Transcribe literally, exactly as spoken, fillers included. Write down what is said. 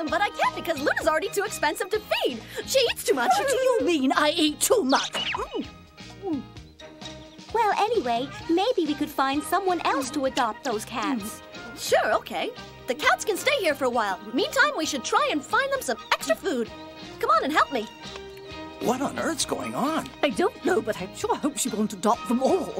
them, but I can't because Luna's already too expensive to feed. She eats too much. What do you mean I eat too much? Mm. Well, anyway, maybe we could find someone else to adopt those cats. Sure, okay. The cats can stay here for a while. Meantime, we should try and find them some extra food. Come on and help me. What on earth's going on? I don't know, but I sure hope she won't adopt them all.